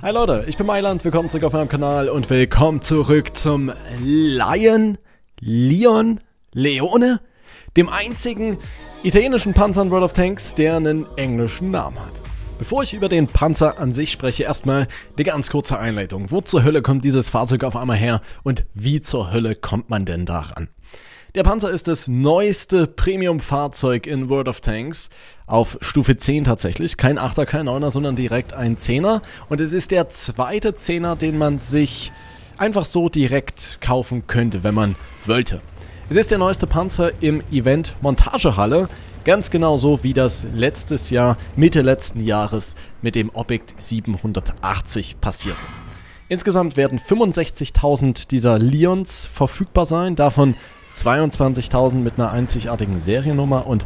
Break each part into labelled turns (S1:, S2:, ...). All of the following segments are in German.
S1: Hi Leute, ich bin Mailand, willkommen zurück auf meinem Kanal und willkommen zurück zum Leone, dem einzigen italienischen Panzer in World of Tanks, der einen englischen Namen hat. Bevor ich über den Panzer an sich spreche, erstmal eine ganz kurze Einleitung. Wo zur Hölle kommt dieses Fahrzeug auf einmal her und wie zur Hölle kommt man denn daran? Der Panzer ist das neueste Premium-Fahrzeug in World of Tanks, auf Stufe 10 tatsächlich, kein 8er, kein 9er, sondern direkt ein 10er. Und es ist der zweite 10er, den man sich einfach so direkt kaufen könnte, wenn man wollte. Es ist der neueste Panzer im Event Montagehalle, ganz genau so wie das letztes Jahr, Mitte letzten Jahres mit dem Objekt 780 passierte. Insgesamt werden 65.000 dieser Leons verfügbar sein, davon 22.000 mit einer einzigartigen Seriennummer und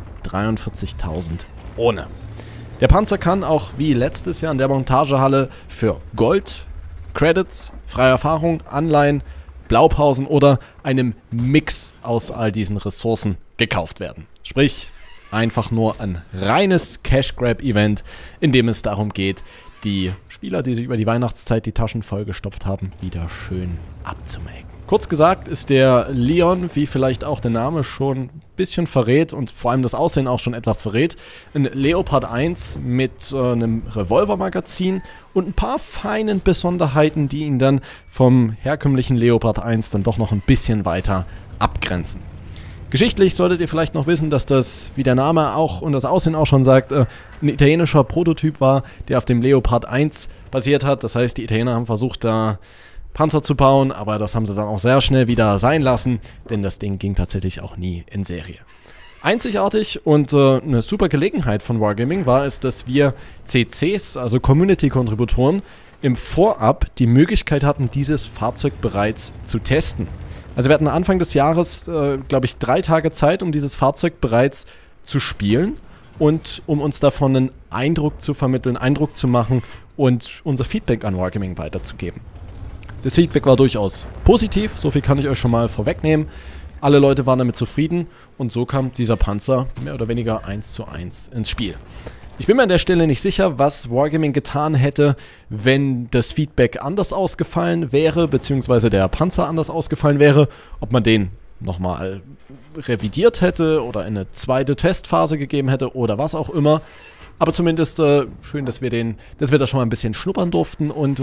S1: 43.000 ohne. Der Panzer kann auch wie letztes Jahr in der Montagehalle für Gold, Credits, freie Erfahrung, Anleihen, Blaupausen oder einem Mix aus all diesen Ressourcen gekauft werden. Sprich, einfach nur ein reines Cash-Grab-Event, in dem es darum geht, die Spieler, die sich über die Weihnachtszeit die Taschen vollgestopft haben, wieder schön abzumelken. Kurz gesagt ist der Leon, wie vielleicht auch der Name schon ein bisschen verrät und vor allem das Aussehen auch schon etwas verrät, ein Leopard 1 mit einem Revolvermagazin und ein paar feinen Besonderheiten, die ihn dann vom herkömmlichen Leopard 1 dann doch noch ein bisschen weiter abgrenzen. Geschichtlich solltet ihr vielleicht noch wissen, dass das, wie der Name auch und das Aussehen auch schon sagt, ein italienischer Prototyp war, der auf dem Leopard 1 basiert hat. Das heißt, die Italiener haben versucht, da Panzer zu bauen, aber das haben sie dann auch sehr schnell wieder sein lassen, denn das Ding ging tatsächlich auch nie in Serie. Einzigartig und eine super Gelegenheit von Wargaming war es, dass wir CCs, also Community-Kontributoren, im Vorab die Möglichkeit hatten, dieses Fahrzeug bereits zu testen. Also wir hatten Anfang des Jahres, glaube ich, 3 Tage Zeit, um dieses Fahrzeug bereits zu spielen und um uns davon einen Eindruck zu vermitteln, Eindruck zu machen und unser Feedback an Wargaming weiterzugeben. Das Feedback war durchaus positiv, so viel kann ich euch schon mal vorwegnehmen. Alle Leute waren damit zufrieden und so kam dieser Panzer mehr oder weniger 1:1 ins Spiel. Ich bin mir an der Stelle nicht sicher, was Wargaming getan hätte, wenn das Feedback anders ausgefallen wäre, beziehungsweise der Panzer anders ausgefallen wäre, ob man den nochmal revidiert hätte oder eine zweite Testphase gegeben hätte oder was auch immer. Aber zumindest schön, dass wir da schon mal ein bisschen schnuppern durften und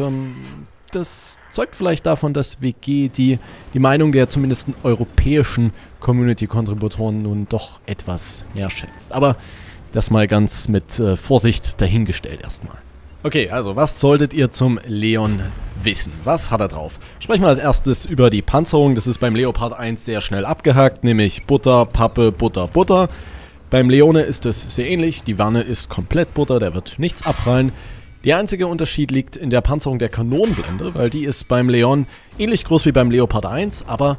S1: das zeugt vielleicht davon, dass WG die Meinung der zumindest europäischen Community-Kontributoren nun doch etwas mehr schätzt. Aber das mal ganz mit Vorsicht dahingestellt erstmal. Okay, also was solltet ihr zum Leon wissen? Was hat er drauf? Sprechen wir als erstes über die Panzerung. Das ist beim Leopard 1 sehr schnell abgehakt, nämlich Butter, Pappe, Butter, Butter. Beim Leone ist es sehr ähnlich. Die Wanne ist komplett Butter, da wird nichts abprallen. Der einzige Unterschied liegt in der Panzerung der Kanonenblende, weil die ist beim Leon ähnlich groß wie beim Leopard 1, aber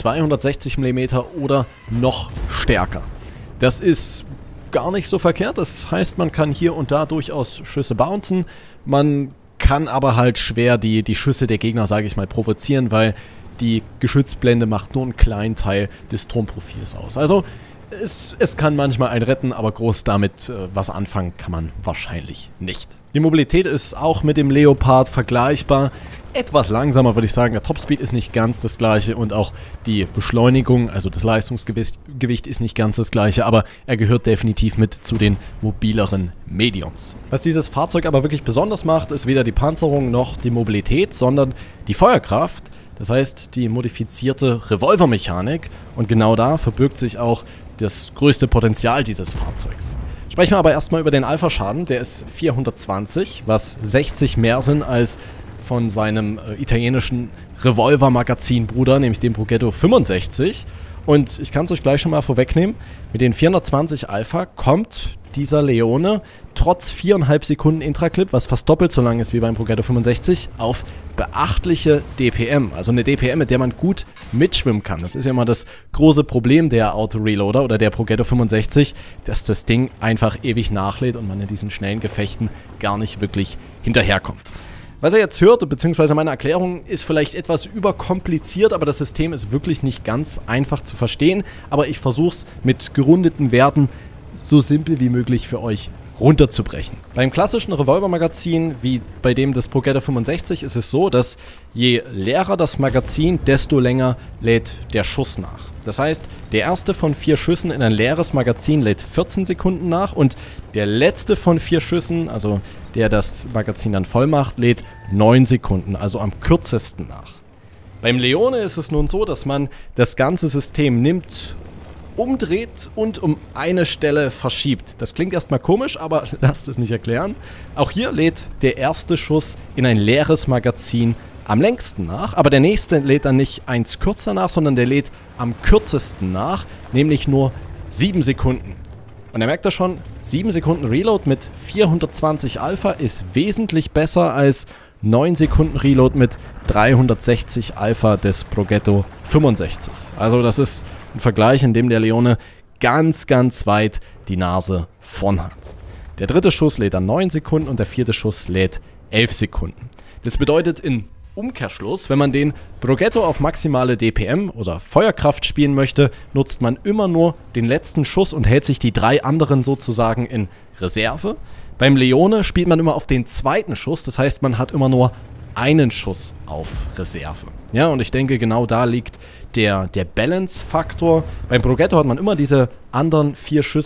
S1: 260 mm oder noch stärker. Das ist gar nicht so verkehrt, das heißt, man kann hier und da durchaus Schüsse bouncen, man kann aber halt schwer die Schüsse der Gegner, sage ich mal, provozieren, weil die Geschützblende macht nur einen kleinen Teil des Turmprofils aus. Also es kann manchmal einen retten, aber groß damit was anfangen kann man wahrscheinlich nicht. Die Mobilität ist auch mit dem Leopard vergleichbar. Etwas langsamer, würde ich sagen. Der Topspeed ist nicht ganz das gleiche und auch die Beschleunigung, also das Leistungsgewicht ist nicht ganz das gleiche, aber er gehört definitiv mit zu den mobileren Mediums. Was dieses Fahrzeug aber wirklich besonders macht, ist weder die Panzerung noch die Mobilität, sondern die Feuerkraft. Das heißt, die modifizierte Revolvermechanik und genau da verbirgt sich auch das größte Potenzial dieses Fahrzeugs. Sprechen wir aber erstmal über den Alpha-Schaden, der ist 420, was 60 mehr sind als von seinem italienischen Revolver-Magazin-Bruder, nämlich dem Progetto 65. Und ich kann es euch gleich schon mal vorwegnehmen, mit den 420 Alpha kommt dieser Leone trotz 4,5 Sekunden Intraclip, was fast doppelt so lang ist wie beim Progetto 65, auf beachtliche DPM. Also eine DPM, mit der man gut mitschwimmen kann. Das ist ja immer das große Problem der Auto-Reloader oder der Progetto 65, dass das Ding einfach ewig nachlädt und man in diesen schnellen Gefechten gar nicht wirklich hinterherkommt. Was ihr jetzt hört, beziehungsweise meine Erklärung, ist vielleicht etwas überkompliziert, aber das System ist wirklich nicht ganz einfach zu verstehen. Aber ich versuche es mit gerundeten Werten so simpel wie möglich für euch runterzubrechen. Beim klassischen Revolvermagazin, wie bei dem des Progetto 65, ist es so, dass je leerer das Magazin, desto länger lädt der Schuss nach. Das heißt, der erste von 4 Schüssen in ein leeres Magazin lädt 14 Sekunden nach und der letzte von 4 Schüssen, also der das Magazin dann voll macht, lädt 9 Sekunden, also am kürzesten nach. Beim Leone ist es nun so, dass man das ganze System nimmt, umdreht und um eine Stelle verschiebt. Das klingt erstmal komisch, aber lasst es mich erklären. Auch hier lädt der erste Schuss in ein leeres Magazin am längsten nach, aber der nächste lädt dann nicht eins kürzer nach, sondern der lädt am kürzesten nach, nämlich nur 7 Sekunden. Und ihr merkt das schon, 7 Sekunden Reload mit 420 Alpha ist wesentlich besser als 9 Sekunden Reload mit 360 Alpha des Progetto 65. Also das ist ein Vergleich, in dem der Leone ganz, ganz weit die Nase vorn hat. Der dritte Schuss lädt dann 9 Sekunden und der vierte Schuss lädt 11 Sekunden. Das bedeutet in Umkehrschluss, wenn man den Progetto auf maximale DPM oder Feuerkraft spielen möchte, nutzt man immer nur den letzten Schuss und hält sich die 3 anderen sozusagen in Reserve. Beim Leone spielt man immer auf den zweiten Schuss, das heißt, man hat immer nur einen Schuss auf Reserve. Ja, und ich denke, genau da liegt der Balance-Faktor. Beim Progetto hat man immer diese anderen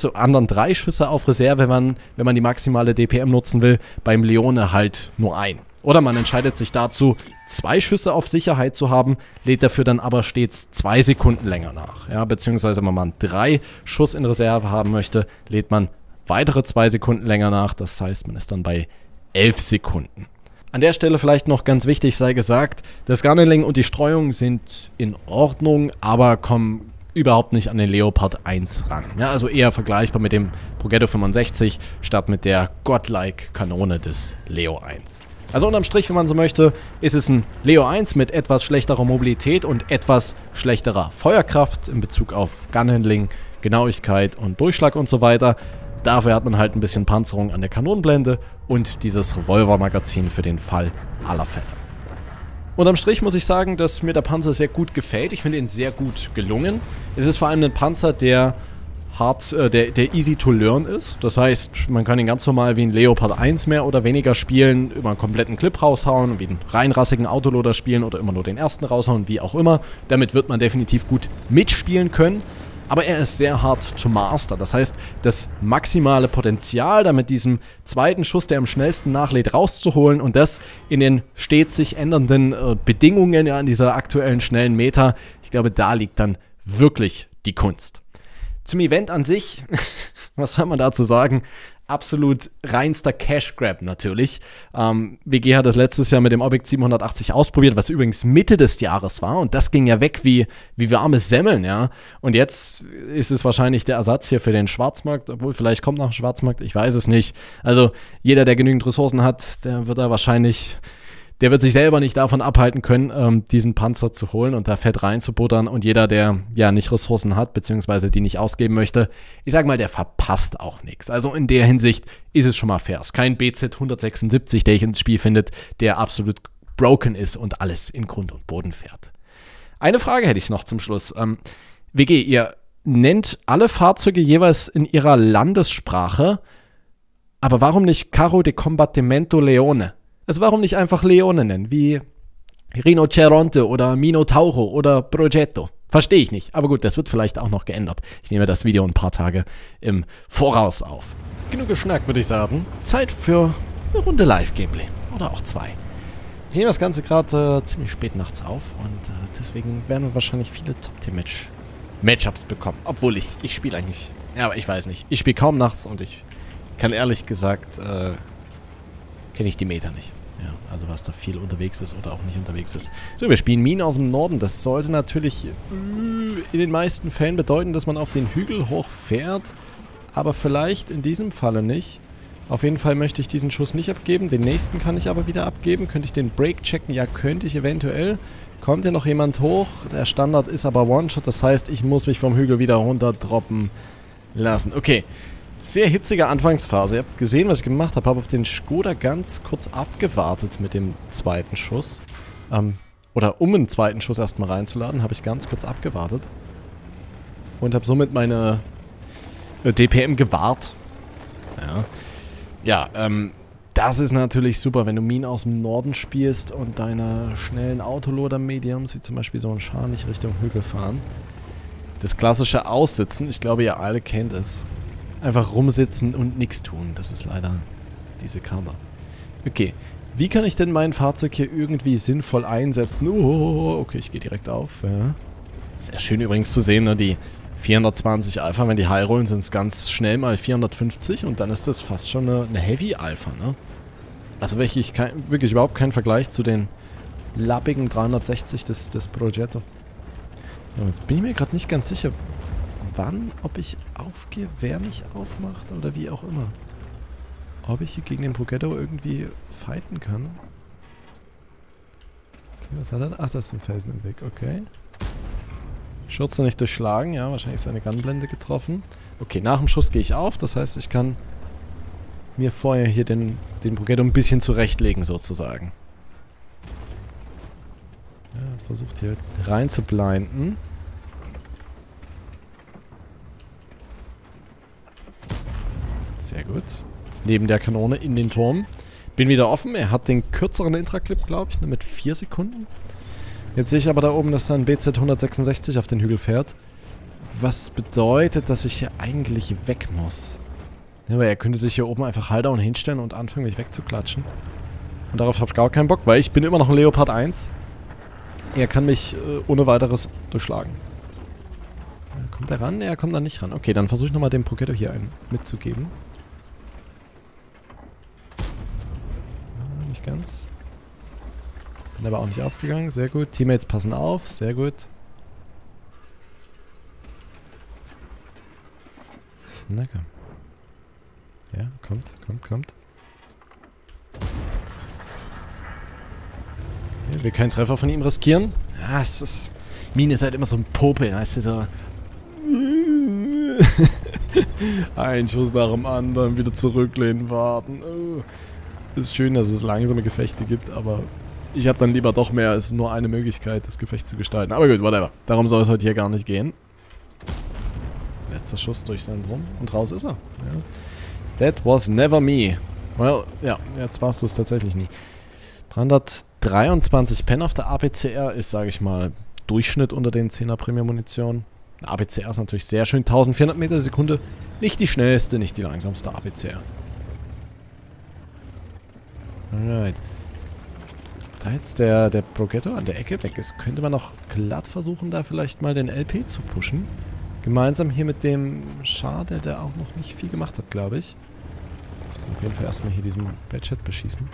S1: 3 Schüsse auf Reserve, wenn man die maximale DPM nutzen will. Beim Leone halt nur einen. Oder man entscheidet sich dazu, 2 Schüsse auf Sicherheit zu haben, lädt dafür dann aber stets 2 Sekunden länger nach. Ja, beziehungsweise wenn man 3 Schuss in Reserve haben möchte, lädt man weitere 2 Sekunden länger nach. Das heißt, man ist dann bei 11 Sekunden. An der Stelle vielleicht noch ganz wichtig sei gesagt, das Gunhandling und die Streuung sind in Ordnung, aber kommen überhaupt nicht an den Leopard 1 ran. Ja, also eher vergleichbar mit dem Progetto 65 statt mit der godlike Kanone des Leo 1. Also unterm Strich, wenn man so möchte, ist es ein Leo 1 mit etwas schlechterer Mobilität und etwas schlechterer Feuerkraft in Bezug auf Gunhandling, Genauigkeit und Durchschlag und so weiter. Dafür hat man halt ein bisschen Panzerung an der Kanonenblende und dieses Revolvermagazin für den Fall aller Fälle. Unterm Strich muss ich sagen, dass mir der Panzer sehr gut gefällt. Ich finde ihn sehr gut gelungen. Es ist vor allem ein Panzer, der easy to learn ist. Das heißt, man kann ihn ganz normal wie ein Leopard 1 mehr oder weniger spielen, über einen kompletten Clip raushauen, wie einen reinrassigen Autoloader spielen oder immer nur den ersten raushauen, wie auch immer. Damit wird man definitiv gut mitspielen können. Aber er ist sehr hart to master. Das heißt, das maximale Potenzial, da mit diesem zweiten Schuss, der am schnellsten nachlädt, rauszuholen und das in den stets sich ändernden Bedingungen, ja, in dieser aktuellen schnellen Meta, ich glaube, da liegt dann wirklich die Kunst. Zum Event an sich, was soll man dazu sagen? Absolut reinster Cash Grab natürlich. WG hat das letztes Jahr mit dem Objekt 780 ausprobiert, was übrigens Mitte des Jahres war. Und das ging ja weg wie warme Semmeln, ja. Und jetzt ist es wahrscheinlich der Ersatz hier für den Schwarzmarkt. Obwohl, vielleicht kommt noch ein Schwarzmarkt, ich weiß es nicht. Also jeder, der genügend Ressourcen hat, der wird sich selber nicht davon abhalten können, diesen Panzer zu holen und da Fett reinzubuttern. Und jeder, der ja nicht Ressourcen hat, beziehungsweise die nicht ausgeben möchte, ich sag mal, der verpasst auch nichts. Also in der Hinsicht ist es schon mal fair. Es ist kein BZ 176, der ich ins Spiel findet, der absolut broken ist und alles in Grund und Boden fährt. Eine Frage hätte ich noch zum Schluss. WG, ihr nennt alle Fahrzeuge jeweils in ihrer Landessprache, aber warum nicht Carro de Combattimento Leone? Also warum nicht einfach Leone nennen, wie Rinoceronte oder Minotauro oder Progetto? Verstehe ich nicht, aber gut, das wird vielleicht auch noch geändert. Ich nehme das Video ein paar Tage im Voraus auf. Genug geschnackt, würde ich sagen. Zeit für eine Runde Live-Gameplay. Oder auch 2. Ich nehme das Ganze gerade ziemlich spät nachts auf und deswegen werden wir wahrscheinlich viele Top-Tier-Matchups bekommen. Obwohl ich spiele eigentlich, ja, aber ich weiß nicht. Ich spiele kaum nachts und ich kann ehrlich gesagt, kenne ich die Meta nicht. Ja, also was da viel unterwegs ist oder auch nicht unterwegs ist. So, wir spielen Minen aus dem Norden. Das sollte natürlich in den meisten Fällen bedeuten, dass man auf den Hügel hochfährt. Aber vielleicht in diesem Falle nicht. Auf jeden Fall möchte ich diesen Schuss nicht abgeben. Den nächsten kann ich aber wieder abgeben. Könnte ich den Break checken? Ja, könnte ich eventuell. Kommt hier noch jemand hoch? Der Standard ist aber One-Shot. Das heißt, ich muss mich vom Hügel wieder runterdroppen lassen. Okay. Sehr hitzige Anfangsphase. Ihr habt gesehen, was ich gemacht habe. Habe auf den Skoda ganz kurz abgewartet mit dem zweiten Schuss. Oder um einen zweiten Schuss erstmal reinzuladen, habe ich ganz kurz abgewartet. Und habe somit meine DPM gewahrt. Ja. Ja, das ist natürlich super, wenn du Minen aus dem Norden spielst und deine schnellen Autoloader-Mediums, wie zum Beispiel so ein Char, nicht Richtung Hügel fahren. Das klassische Aussitzen, ich glaube, ihr alle kennt es. Einfach rumsitzen und nichts tun. Das ist leider diese Karte. Okay, wie kann ich denn mein Fahrzeug hier irgendwie sinnvoll einsetzen? Oh, okay, ich gehe direkt auf. Ja. Sehr schön übrigens zu sehen, ne? Die 420 Alpha, wenn die High rollen, sind es ganz schnell mal 450 und dann ist das fast schon eine Heavy Alpha, ne? Also wirklich überhaupt kein Vergleich zu den lappigen 360 des Progetto. So, jetzt bin ich mir gerade nicht ganz sicher, wann, ob ich aufgehe, wer mich aufmacht oder wie auch immer. Ob ich hier gegen den Progetto irgendwie fighten kann. Okay, was hat er? Ach, das ist ein Felsen im Weg, okay. Schürze nicht durchschlagen, ja, wahrscheinlich seine Gunblende getroffen. Okay, nach dem Schuss gehe ich auf, das heißt, ich kann mir vorher hier den Progetto ein bisschen zurechtlegen, sozusagen. Ja, versucht hier rein zu blinden. Sehr gut. Neben der Kanone in den Turm. Bin wieder offen, er hat den kürzeren Intraclip, glaube ich, mit 4 Sekunden. Jetzt sehe ich aber da oben, dass da ein BZ 166 auf den Hügel fährt. Was bedeutet, dass ich hier eigentlich weg muss. Ja, aber er könnte sich hier oben einfach Hideout hinstellen und anfangen, mich wegzuklatschen. Und darauf habe ich gar keinen Bock, weil ich bin immer noch ein Leopard 1. Er kann mich ohne weiteres durchschlagen. Kommt er ran? Er kommt da nicht ran. Okay, dann versuche ich nochmal dem Progetto hier einen mitzugeben. Ja, nicht ganz. Bin aber auch nicht aufgegangen. Sehr gut. Teammates passen auf. Sehr gut. Na komm. Ja, kommt. Okay, will keinen Treffer von ihm riskieren. Ja, es ist... Mine ist halt immer so ein Popel, weißt du, so... Ein Schuss nach dem anderen, wieder zurücklehnen, warten. Ist schön, dass es langsame Gefechte gibt, aber... Ich habe dann lieber doch mehr als nur eine Möglichkeit, das Gefecht zu gestalten. Aber gut, whatever. Darum soll es heute hier gar nicht gehen. Letzter Schuss durch seinen Drum. Und raus ist er. Ja. That was never me. Well, ja, jetzt warst du es tatsächlich nie. 323 Pen auf der APCR ist, sage ich mal, Durchschnitt unter den 10er Premium-Munition. APCR ist natürlich sehr schön. 1400 Meter die Sekunde. Nicht die schnellste, nicht die langsamste APCR. Alright. Da jetzt der Progetto an der Ecke weg ist, könnte man noch glatt versuchen, da vielleicht mal den LP zu pushen. Gemeinsam hier mit dem Char, der auch noch nicht viel gemacht hat, glaube ich. Ich kann auf jeden Fall erstmal hier diesen Badchat beschießen.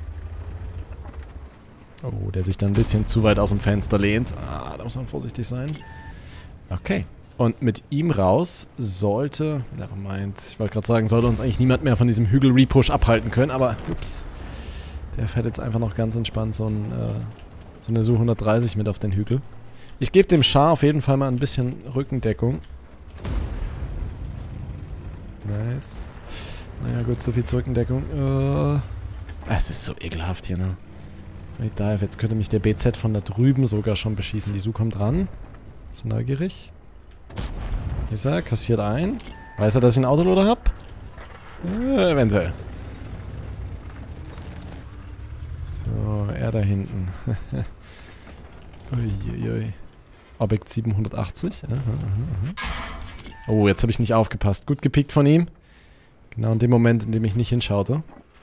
S1: Oh, der sich dann ein bisschen zu weit aus dem Fenster lehnt. Ah, da muss man vorsichtig sein. Okay. Und mit ihm raus sollte... Nevermind. Ich wollte gerade sagen, sollte uns eigentlich niemand mehr von diesem Hügel-Repush abhalten können, aber ups. Der fährt jetzt einfach noch ganz entspannt so eine Su 130 mit auf den Hügel. Ich gebe dem Char auf jeden Fall mal ein bisschen Rückendeckung. Nice. Naja gut, so viel zur Rückendeckung. Es ist so ekelhaft hier, ne? Jetzt könnte mich der BZ von da drüben sogar schon beschießen. Die Su kommt ran. So neugierig. Hier ist er, kassiert ein. Weiß er, dass ich einen Autoloader habe? Eventuell. So, er da hinten. Uiuiui. Objekt 780. Aha. Oh, jetzt habe ich nicht aufgepasst. Gut gepickt von ihm. Genau in dem Moment, in dem ich nicht hinschaute.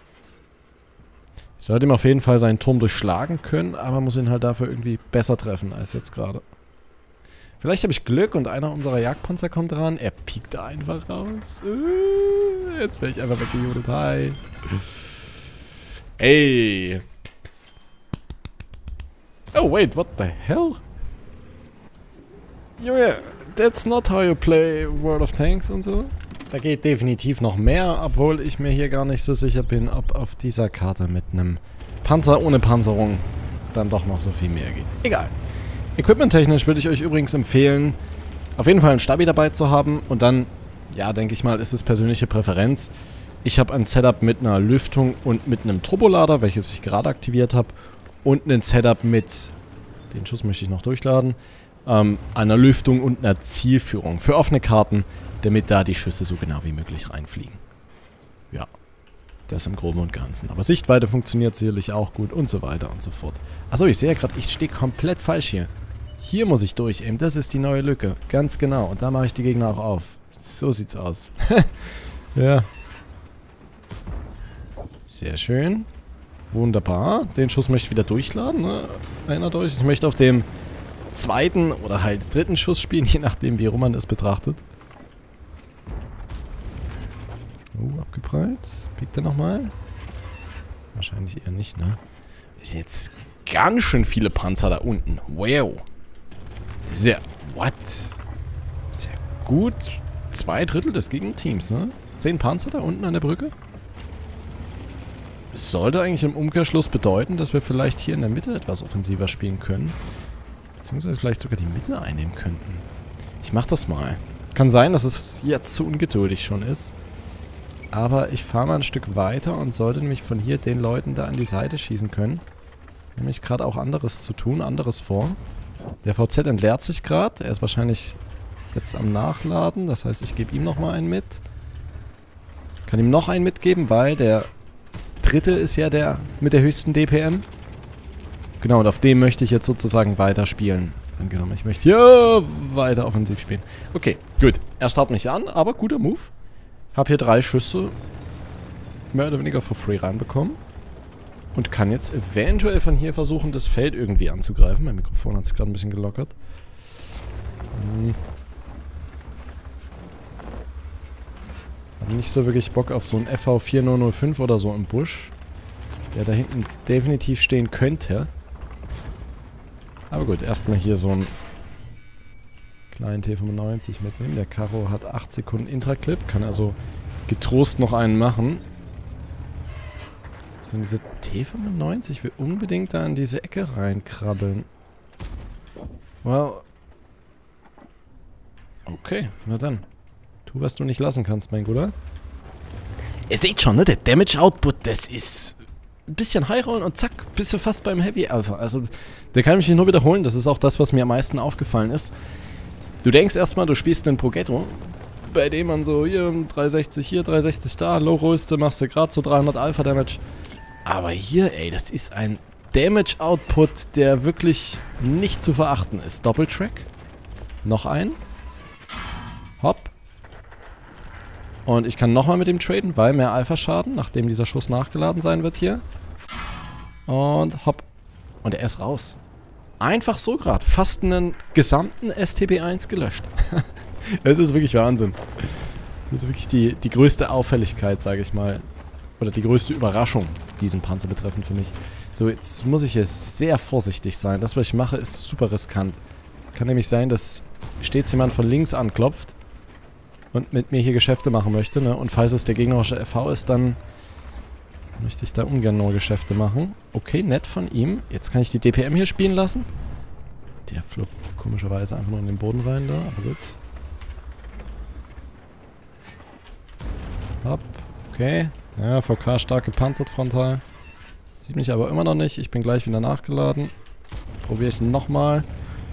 S1: Ich sollte ihm auf jeden Fall seinen Turm durchschlagen können, aber muss ihn halt dafür irgendwie besser treffen als jetzt gerade. Vielleicht habe ich Glück und einer unserer Jagdpanzer kommt ran. Er piekt einfach raus. Jetzt werde ich einfach weggejodet. Hi. Ey. Oh, wait, what the hell? Junge, that's not how you play World of Tanks und so. Da geht definitiv noch mehr, obwohl ich mir hier gar nicht so sicher bin, ob auf dieser Karte mit einem Panzer ohne Panzerung dann doch noch so viel mehr geht. Egal. Equipment-technisch würde ich euch übrigens empfehlen, auf jeden Fall einen Stabi dabei zu haben und dann, ja, denke ich mal, ist es persönliche Präferenz. Ich habe ein Setup mit einer Lüftung und mit einem Turbolader, welches ich gerade aktiviert habe, und ein Setup mit, den Schuss möchte ich noch durchladen, einer Lüftung und einer Zielführung für offene Karten, damit da die Schüsse so genau wie möglich reinfliegen. Ja. Das im Groben und Ganzen. Aber Sichtweite funktioniert sicherlich auch gut und so weiter und so fort. Achso, ich sehe ja gerade, ich stehe komplett falsch hier. Hier muss ich durch eben. Das ist die neue Lücke. Ganz genau. Und da mache ich die Gegner auch auf. So sieht's aus. Ja. Sehr schön. Wunderbar. Den Schuss möchte ich wieder durchladen. Ne? Erinnert euch, ich möchte auf dem zweiten oder halt dritten Schuss spielen, je nachdem, wie rum man es betrachtet. Abgeprallt. Piekt er nochmal? Wahrscheinlich eher nicht, ne? Es sind jetzt ganz schön viele Panzer da unten. Wow. Das ist ja... What? Sehr gut. 2/3 des Gegenteams, ne? 10 Panzer da unten an der Brücke. Das sollte eigentlich im Umkehrschluss bedeuten, dass wir vielleicht hier in der Mitte etwas offensiver spielen können. Beziehungsweise vielleicht sogar die Mitte einnehmen könnten. Ich mach das mal. Kann sein, dass es jetzt zu ungeduldig schon ist. Aber ich fahre mal ein Stück weiter und sollte nämlich von hier den Leuten da an die Seite schießen können. Nämlich gerade auch anderes zu tun, anderes vor. Der VZ entleert sich gerade. Er ist wahrscheinlich jetzt am Nachladen. Das heißt, ich gebe ihm nochmal einen mit. Kann ihm noch einen mitgeben, weil der dritte ist ja der mit der höchsten DPM. Genau, und auf dem möchte ich jetzt sozusagen weiterspielen. Angenommen, ich möchte hier weiter offensiv spielen. Okay, gut. Er starrt mich an, aber guter Move. Hab hier 3 Schüsse mehr oder weniger for free reinbekommen. Und kann jetzt eventuell von hier versuchen, das Feld irgendwie anzugreifen. Mein Mikrofon hat sich gerade ein bisschen gelockert. Hab nicht so wirklich Bock auf so einen FV4005 oder so im Busch. Der da hinten definitiv stehen könnte. Aber gut, erstmal hier so einen kleinen T95 mitnehmen. Der Karo hat 8 Sekunden Intraclip, kann also getrost noch einen machen. So, diese T95 will unbedingt da in diese Ecke reinkrabbeln. Well. Okay, na dann. Tu, was du nicht lassen kannst, mein Guter. Ihr seht schon, ne? Der Damage Output, das ist ein bisschen high rollen und zack, bist du fast beim Heavy Alpha. Also, der kann mich nur wiederholen. Das ist auch das, was mir am meisten aufgefallen ist. Du denkst erstmal, du spielst einen Progetto, bei dem man so, hier 360 hier, 360 da, Low-Rollste machst du gerade so 300 Alpha-Damage. Aber hier, ey, das ist ein Damage-Output, der wirklich nicht zu verachten ist. Doppeltrack. Noch ein. Hopp. Und ich kann nochmal mit dem traden, weil mehr Alpha-Schaden, nachdem dieser Schuss nachgeladen sein wird hier. Und hopp. Und er ist raus. Einfach so gerade. Fast einen gesamten STB1 gelöscht. Es ist wirklich Wahnsinn. Das ist wirklich die größte Auffälligkeit, sage ich mal. Oder die größte Überraschung, diesen Panzer betreffend für mich. So, jetzt muss ich hier sehr vorsichtig sein. Das, was ich mache, ist super riskant. Kann nämlich sein, dass stets jemand von links anklopft und mit mir hier Geschäfte machen möchte, ne? Und falls es der gegnerische FV ist, dann möchte ich da ungern nur Geschäfte machen. Okay, nett von ihm. Jetzt kann ich die DPM hier spielen lassen. Der flog komischerweise einfach nur in den Boden rein da, aber gut. Hopp, okay. Ja, VK stark gepanzert frontal. Sieht mich aber immer noch nicht. Ich bin gleich wieder nachgeladen. Probiere ich nochmal.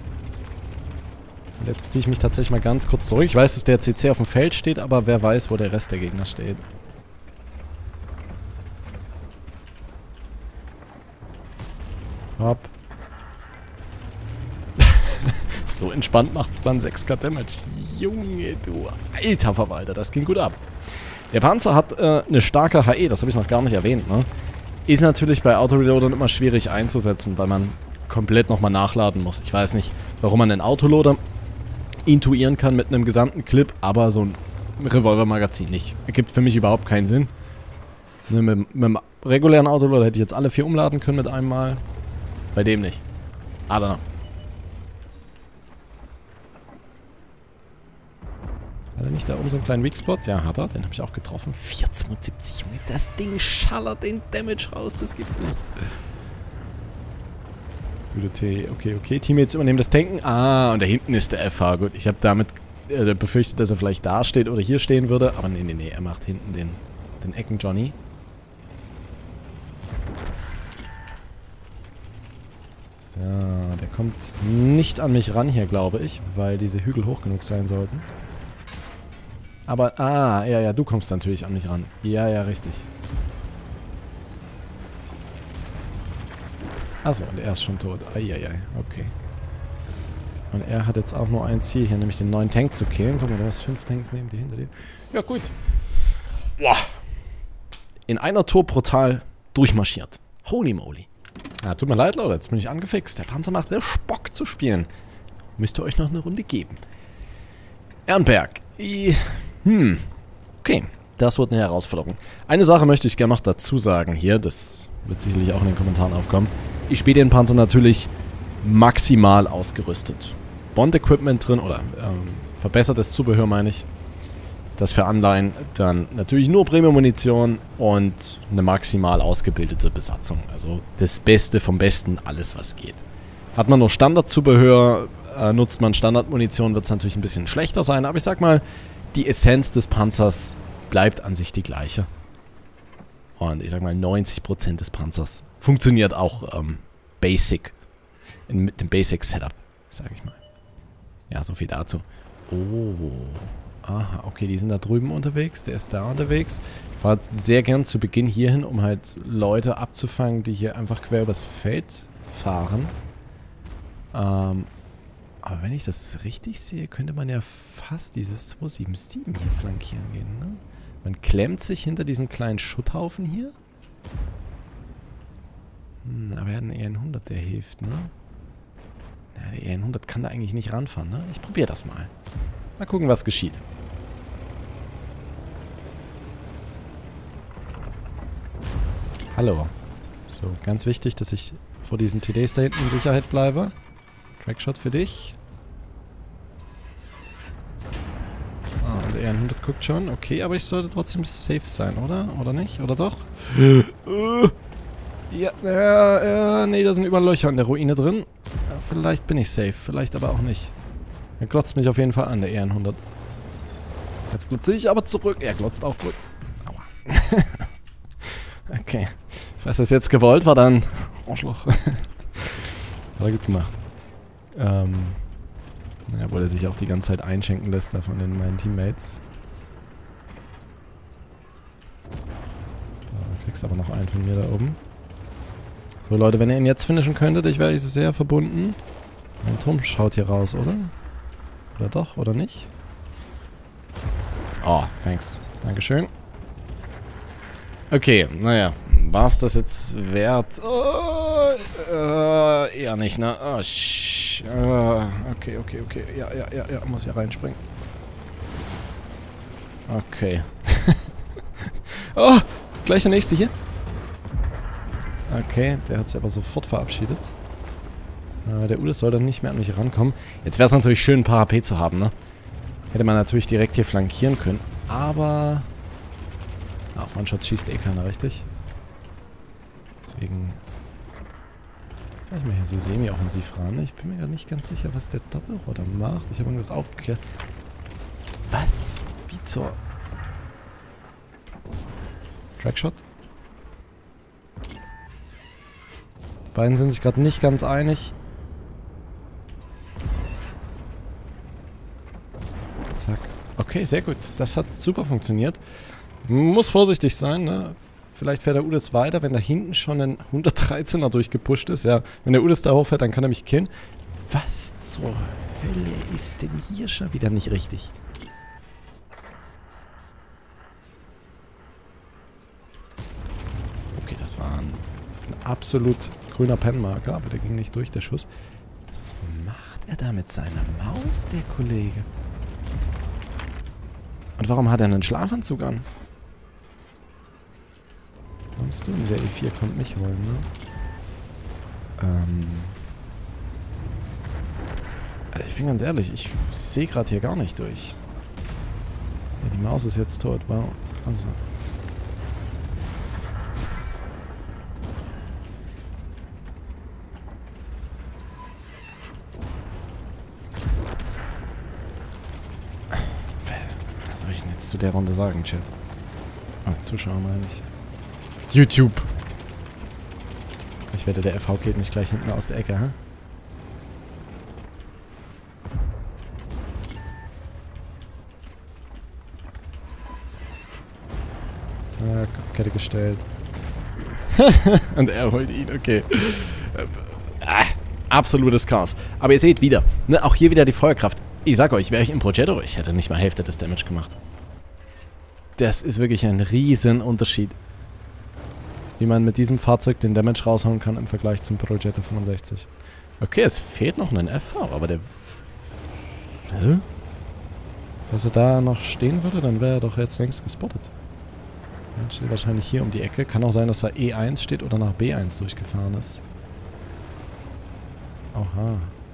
S1: Jetzt ziehe ich mich tatsächlich mal ganz kurz zurück. Ich weiß, dass der CC auf dem Feld steht, aber wer weiß, wo der Rest der Gegner steht. Hopp. So entspannt macht man 6k Damage. Junge, du alter Verwalter, das ging gut ab. Der Panzer hat eine starke HE, das habe ich noch gar nicht erwähnt, ne? Ist natürlich bei Autoreloadern immer schwierig einzusetzen, weil man komplett nochmal nachladen muss. Ich weiß nicht, warum man einen Autoloader intuieren kann mit einem gesamten Clip, aber so ein Revolvermagazin nicht. Ergibt für mich überhaupt keinen Sinn. Ne, mit einem regulären Autoloader hätte ich jetzt alle 4 umladen können mit einem Mal. Bei dem nicht. I don't know. Hat er nicht da oben so einen kleinen Weakspot? Ja, hat er. Den habe ich auch getroffen. 472, Junge. Das Ding schallert den Damage raus. Das gibt's nicht. Okay. Teammates übernehmen das Tanken. Ah, und da hinten ist der FH. Gut, ich habe damit befürchtet, dass er vielleicht da steht oder hier stehen würde. Aber nee. Er macht hinten den Ecken-Johnny. So, der kommt nicht an mich ran hier, glaube ich. Weil diese Hügel hoch genug sein sollten. Aber, ja, du kommst natürlich an mich ran. Ja, richtig. Achso, und er ist schon tot. Eieiei, okay. Und er hat jetzt auch nur ein Ziel hier, nämlich den neuen Tank zu killen. Guck mal, du hast 5 Tanks neben dir, hinter dir. Ja, gut. Boah. In einer Tour brutal durchmarschiert. Holy moly. Ja, tut mir leid, Leute, jetzt bin ich angefixt. Der Panzer macht der Spock zu spielen. Müsst ihr euch noch eine Runde geben. Ehrenberg. Okay, das wird eine Herausforderung. Eine Sache möchte ich gerne noch dazu sagen hier. Das wird sicherlich auch in den Kommentaren aufkommen. Ich spiele den Panzer natürlich maximal ausgerüstet. Bond-Equipment drin oder verbessertes Zubehör meine ich. Das für Anleihen. Dann natürlich nur Premium-Munition und eine maximal ausgebildete Besatzung. Also das Beste vom Besten, alles was geht. Hat man nur Standardzubehör, nutzt man Standardmunition, wird es natürlich ein bisschen schlechter sein. Aber ich sag mal, die Essenz des Panzers bleibt an sich die gleiche. Und ich sag mal, 90% des Panzers funktioniert auch basic. Mit dem Basic-Setup, sag ich mal. Ja, so viel dazu. Oh. Aha, okay, die sind da drüben unterwegs. Der ist da unterwegs. Ich fahre sehr gern zu Beginn hierhin, um halt Leute abzufangen, die hier einfach quer übers Feld fahren. Aber wenn ich das richtig sehe, könnte man ja fast dieses 277 hier flankieren gehen, ne? Man klemmt sich hinter diesen kleinen Schutthaufen hier. Aber er hat einen EN100, der hilft, ne? Ja, der EN100 kann da eigentlich nicht ranfahren, ne? Ich probiere das mal. Mal gucken, was geschieht. Hallo. So, ganz wichtig, dass ich vor diesen TDs da hinten in Sicherheit bleibe. Trackshot für dich. Ah, und der EN100 guckt schon. Okay, aber ich sollte trotzdem safe sein, oder? Oder nicht? Oder doch? Ja, nee, da sind überall Löcher in der Ruine drin. Ja, vielleicht bin ich safe, vielleicht aber auch nicht. Er glotzt mich auf jeden Fall an, der EN100. Jetzt glotze ich aber zurück. Er glotzt auch zurück. Aua. Okay. Ich weiß, was jetzt gewollt war, dann Arschloch. Hat er gut gemacht. Naja, weil er sich auch die ganze Zeit einschenken lässt da von meinen Teammates. Du kriegst aber noch einen von mir da oben. So Leute, wenn ihr ihn jetzt finishen könntet, ich wäre sehr verbunden. Mein Turm schaut hier raus, oder? Oder doch, oder nicht? Oh, thanks. Dankeschön. Okay, naja. War es das jetzt wert? Oh, eher nicht, ne? Oh, okay. Ja, muss ja reinspringen. Okay. Oh, gleich der nächste hier. Okay, der hat sich aber sofort verabschiedet. Der Ulis soll dann nicht mehr an mich rankommen. Jetzt wäre es natürlich schön, ein paar HP zu haben, ne? Hätte man natürlich direkt hier flankieren können. Aber... auf One-Shot schießt eh keiner, richtig? Deswegen... ich mal hier so semi-offensiv ran. Ich bin mir gerade nicht ganz sicher, was der Doppelroder macht. Ich habe irgendwas aufgeklärt. Was? Wie zur... Trackshot? Die beiden sind sich gerade nicht ganz einig. Zack. Okay, sehr gut. Das hat super funktioniert. Muss vorsichtig sein, ne? Vielleicht fährt der Ulis weiter, wenn da hinten schon ein 113er durchgepusht ist. Ja, wenn der Ulis da hochfährt, dann kann er mich killen. Was zur Hölle ist denn hier schon wieder nicht richtig? Okay, das war ein absolut grüner Pennmarker, aber der ging nicht durch, der Schuss. Was macht er da mit seiner Maus, der Kollege? Und warum hat er einen Schlafanzug an? Kommst du? Der E4 kommt mich holen, ne? Also ich bin ganz ehrlich, ich sehe gerade hier gar nicht durch. Ja, die Maus ist jetzt tot, wow. Also. Was soll ich denn jetzt zu der Runde sagen, Chat? Oh, Zuschauer meine ich. YouTube. Ich wette, der FV geht nicht gleich hinten aus der Ecke, hä? Zack, auf Kette gestellt. Und er holt ihn, okay. Absolutes Chaos. Aber ihr seht wieder, ne, auch hier wieder die Feuerkraft. Ich sag euch, wäre ich im Progetto, ich hätte nicht mal Hälfte des Damage gemacht. Das ist wirklich ein riesen Unterschied. Wie man mit diesem Fahrzeug den Damage raushauen kann im Vergleich zum Progetto 65. Okay, es fehlt noch ein FV, aber der... Hä? Was er da noch stehen würde, dann wäre er doch jetzt längst gespottet. Dann steht wahrscheinlich hier um die Ecke. Kann auch sein, dass da E1 steht oder nach B1 durchgefahren ist. Oha.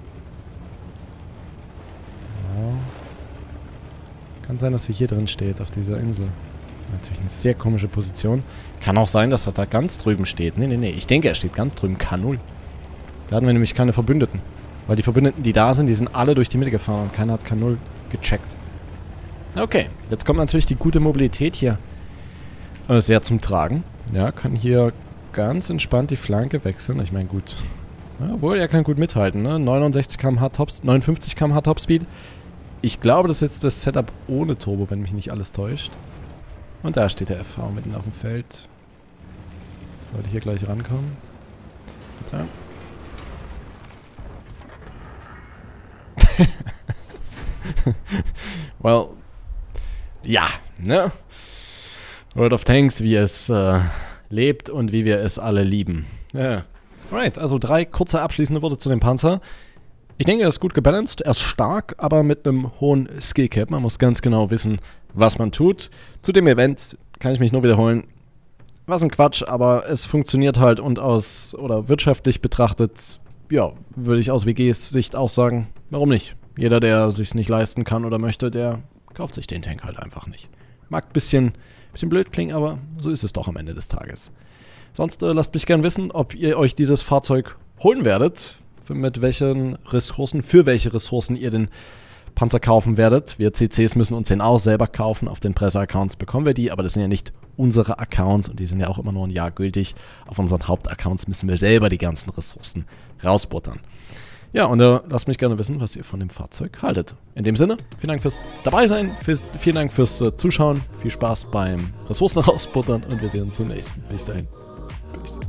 S1: Ja. Kann sein, dass sie hier drin steht, auf dieser Insel. Natürlich eine sehr komische Position. Kann auch sein, dass er da ganz drüben steht. Nee. Ich denke, er steht ganz drüben. K0. Da hatten wir nämlich keine Verbündeten. Weil die Verbündeten, die da sind, die sind alle durch die Mitte gefahren und keiner hat K0 gecheckt. Okay, jetzt kommt natürlich die gute Mobilität hier sehr zum Tragen. Ja, kann hier ganz entspannt die Flanke wechseln. Ich meine, gut. Ja, obwohl, er kann gut mithalten, ne? 59 km/h Topspeed. Ich glaube, das ist jetzt das Setup ohne Turbo, wenn mich nicht alles täuscht. Und da steht der FV mitten auf dem Feld. Sollte hier gleich rankommen. Verzeihung. Well, ja, ne? World of Tanks, wie es lebt und wie wir es alle lieben. Ja. Alright, also 3 kurze abschließende Worte zu dem Panzer. Ich denke, er ist gut gebalanced, er ist stark, aber mit einem hohen Skillcap. Man muss ganz genau wissen, was man tut. Zu dem Event kann ich mich nur wiederholen. Was ein Quatsch, aber es funktioniert halt und oder wirtschaftlich betrachtet, ja, würde ich aus WGs Sicht auch sagen, warum nicht? Jeder, der sich's nicht leisten kann oder möchte, der kauft sich den Tank halt einfach nicht. Mag ein bisschen blöd klingen, aber so ist es doch am Ende des Tages. Sonst lasst mich gern wissen, ob ihr euch dieses Fahrzeug holen werdet, für welche Ressourcen ihr den Panzer kaufen werdet. Wir CCs müssen uns den auch selber kaufen. Auf den Presse-Accounts bekommen wir die, aber das sind ja nicht unsere Accounts und die sind ja auch immer nur ein Jahr gültig. Auf unseren Hauptaccounts müssen wir selber die ganzen Ressourcen rausbuttern. Ja, und lasst mich gerne wissen, was ihr von dem Fahrzeug haltet. In dem Sinne, vielen Dank fürs Dabeisein, vielen Dank fürs Zuschauen, viel Spaß beim Ressourcen rausbuttern und wir sehen uns zum nächsten. Bis dahin. Peace.